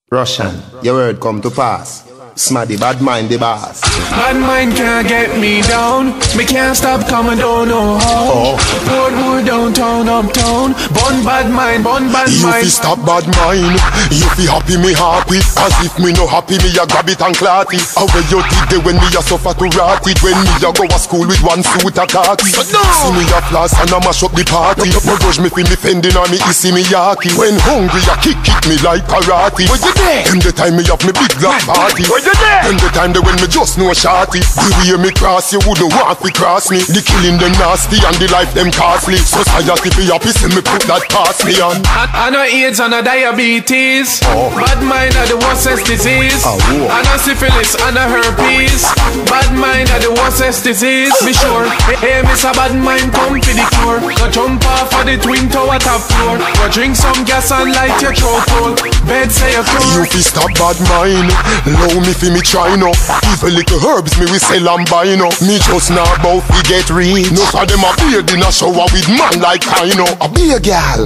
Russian, your word come to pass. Smaddy, bad mind the boss. Bad mind can't get me down. Me can't stop coming, don't know how. Portmore downtown, uptown. Bun bad mind, bun bad mind. You fi stop bad mind. You fi happy, me happy. As if me no happy, me a grab it and clot it. How where you did there when me a suffer to rot it. When me a go to school with one suit a khaki. See me a floss and a mash up the party. No judge me fi me fending on me issy me yaki. When hungry a kick me like karate. Where you there? Them the time me have me big black party. Them the time they when me just know shorty. The way me cross you wouldn't want to cross me. The killing them nasty and the life them costly. Society be happy see me put that past me on. I know AIDS and a diabetes. Bad mind are the worstest disease. I know syphilis and a herpes. Bad mind are the worstest disease. Be sure, hey miss a bad mind come for the cure. Go jump off of the twin tower top floor. Go drink some gas and light your throat cold. Bed say a cure. You fi stop bad mind. Allow me fi me try no. Even little herbs me we sell and buy no. Me just now bout fi get rich. No for them a beard in a shower with man like I know. A be a gal.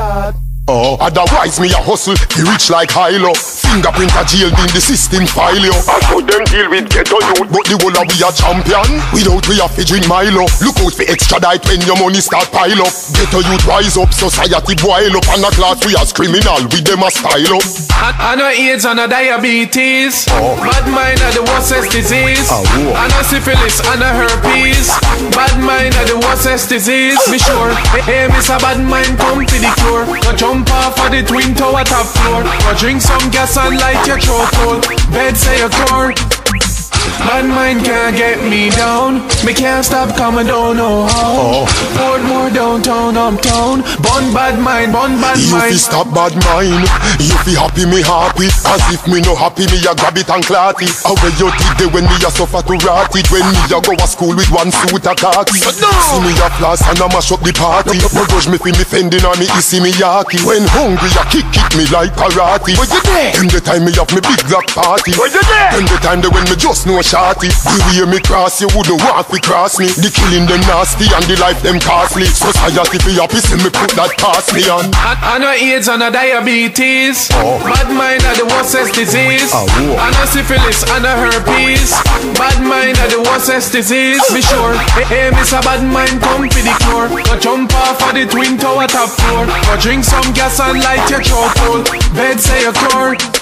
Otherwise me a hustle, be rich like Hilo. Fingerprint a jail in the system file yo. I saw them deal with ghetto youth, but the whole of we a champion. Without we a fi drink Milo. Look out for extra diet when your money start pile up. Ghetto youth rise up, society boil up. And a class we as criminal, with them a style up. I know AIDS and a diabetes. Bad mind are the worstest disease. I know syphilis and a herpes. Bad mind are the worstest disease. Be sure, hey miss a bad mind come to the cure. Go jump off of the twin tower top floor. Go drink some gas and light your throat cold. Bed say a cure. Bad mind can't get me down. Me can't stop coming, don't know how. Portmore downtown, uptown. Bun bad mind, bun bad mind. You fi stop bad mind. You fi happy, me happy. As if me no happy, me a grab it and clot it. How where you did there when me a suffer to rot it. When me a go to school with one suit a khaki. See me a floss and a mash up the party. No judge me fi me fending on me issy me yaki. When hungry a kick me like karate. Where you there? Them the time me have me big black party. Where you there? Them the time they when me just know shorty. The way me cross you wouldn't want to cross me. The killing them nasty and the life them costly. Society be happy see me put that past me on. I know AIDS and a diabetes. Bad mind are the worstest disease. I know syphilis and a herpes. Bad mind are the worstest disease. Be sure, hey miss a bad mind come for the cure. Go jump off of the twin tower top floor. Go drink some gas and light your throat cold. Bed say a cure.